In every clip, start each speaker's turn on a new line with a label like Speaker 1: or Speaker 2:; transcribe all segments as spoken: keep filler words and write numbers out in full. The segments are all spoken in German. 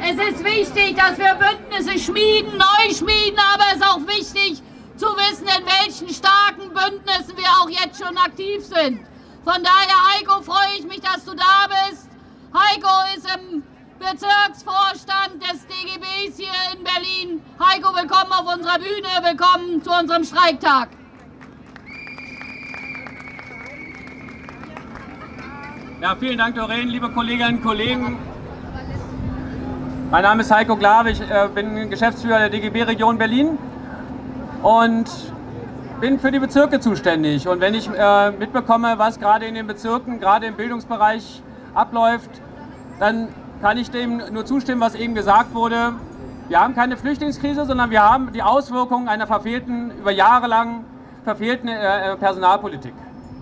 Speaker 1: Es ist wichtig, dass wir Bündnisse schmieden, neu schmieden, aber es ist auch wichtig zu wissen, in welchen starken Bündnissen wir auch jetzt schon aktiv sind. Von daher, Heiko, freue ich mich, dass du da bist. Heiko ist im Bezirksvorstand des D G Bs hier in Berlin. Heiko, willkommen auf unserer Bühne, willkommen zu unserem Streiktag.
Speaker 2: Ja, vielen Dank, Doreen, liebe Kolleginnen und Kollegen. Mein Name ist Heiko Glawe, ich äh, bin Geschäftsführer der D G B-Region Berlin und bin für die Bezirke zuständig. Und wenn ich äh, mitbekomme, was gerade in den Bezirken, gerade im Bildungsbereich abläuft, dann kann ich dem nur zustimmen, was eben gesagt wurde. Wir haben keine Flüchtlingskrise, sondern wir haben die Auswirkungen einer verfehlten, über Jahre lang verfehlten äh, Personalpolitik.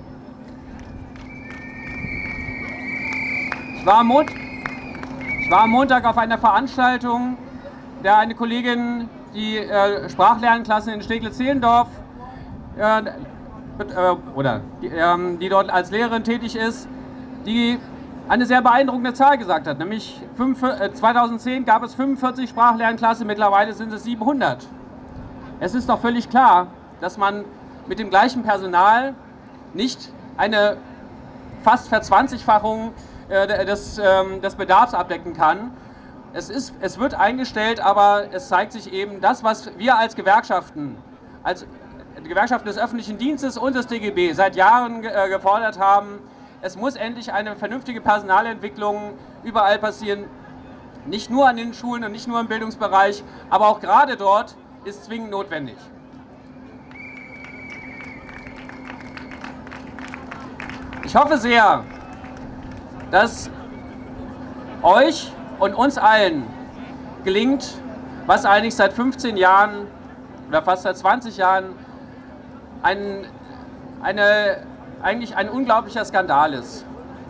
Speaker 2: Ich war, am Mond, ich war am Montag auf einer Veranstaltung, der eine Kollegin, die äh, Sprachlernklassen in Steglitz-Zehlendorf äh, äh, oder die, äh, die dort als Lehrerin tätig ist, die eine sehr beeindruckende Zahl gesagt hat, nämlich zweitausendzehn gab es fünfundvierzig Sprachlernklassen, mittlerweile sind es siebenhundert. Es ist doch völlig klar, dass man mit dem gleichen Personal nicht eine fast Verzwanzigfachung äh, des, ähm, des Bedarfs abdecken kann. Es, ist, es wird eingestellt, aber es zeigt sich eben, das, was wir als Gewerkschaften, als Gewerkschaften des öffentlichen Dienstes und des D G B seit Jahren äh, gefordert haben, es muss endlich eine vernünftige Personalentwicklung überall passieren, nicht nur an den Schulen und nicht nur im Bildungsbereich, aber auch gerade dort ist zwingend notwendig. Ich hoffe sehr, dass euch und uns allen gelingt, was eigentlich seit fünfzehn Jahren oder fast seit zwanzig Jahren ein, eine eigentlich ein unglaublicher Skandal ist.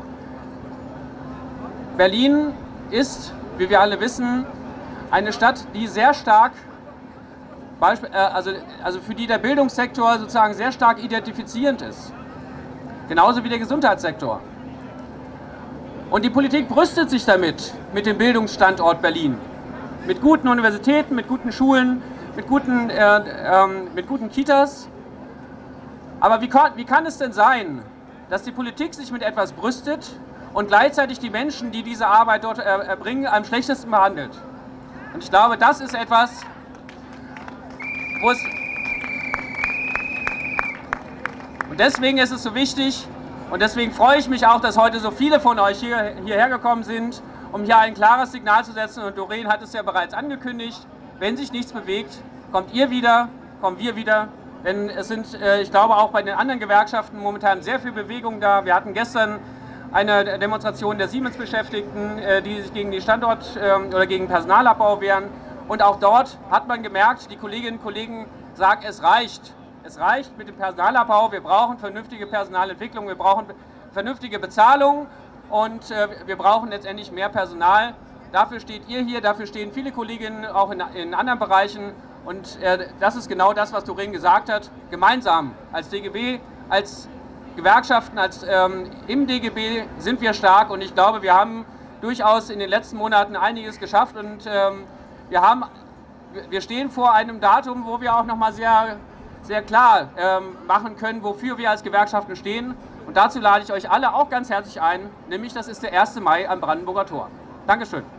Speaker 2: Berlin ist, wie wir alle wissen, eine Stadt, die sehr stark, also, also für die der Bildungssektor sozusagen sehr stark identifizierend ist. Genauso wie der Gesundheitssektor. Und die Politik brüstet sich damit, mit dem Bildungsstandort Berlin. Mit guten Universitäten, mit guten Schulen, mit guten, äh, äh, mit guten Kitas. Aber wie kann, wie kann es denn sein, dass die Politik sich mit etwas brüstet und gleichzeitig die Menschen, die diese Arbeit dort erbringen, am schlechtesten behandelt? Und ich glaube, das ist etwas, wo es... Und deswegen ist es so wichtig und deswegen freue ich mich auch, dass heute so viele von euch hier, hierher gekommen sind, um hier ein klares Signal zu setzen. Und Doreen hat es ja bereits angekündigt, wenn sich nichts bewegt, kommt ihr wieder, kommen wir wieder. Denn es sind, ich glaube, auch bei den anderen Gewerkschaften momentan sehr viel Bewegung da. Wir hatten gestern eine Demonstration der Siemens-Beschäftigten, die sich gegen die Standort- oder gegen Personalabbau wehren. Und auch dort hat man gemerkt, die Kolleginnen und Kollegen sagen, es reicht. Es reicht mit dem Personalabbau. Wir brauchen vernünftige Personalentwicklung, wir brauchen vernünftige Bezahlung und wir brauchen letztendlich mehr Personal. Dafür steht ihr hier, dafür stehen viele Kolleginnen auch in, in anderen Bereichen. Und äh, das ist genau das, was Doreen gesagt hat. Gemeinsam als D G B, als Gewerkschaften, als, ähm, im D G B sind wir stark. Und ich glaube, wir haben durchaus in den letzten Monaten einiges geschafft. Und ähm, wir, haben, wir stehen vor einem Datum, wo wir auch nochmal sehr, sehr klar ähm, machen können, wofür wir als Gewerkschaften stehen. Und dazu lade ich euch alle auch ganz herzlich ein. Nämlich das ist der erste Mai am Brandenburger Tor. Dankeschön.